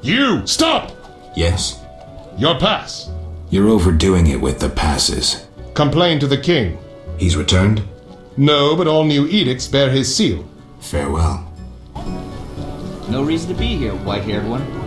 You! Stop! Yes? Your pass. You're overdoing it with the passes. Complain to the king. He's returned? No, but all new edicts bear his seal. Farewell. No reason to be here, white-haired one.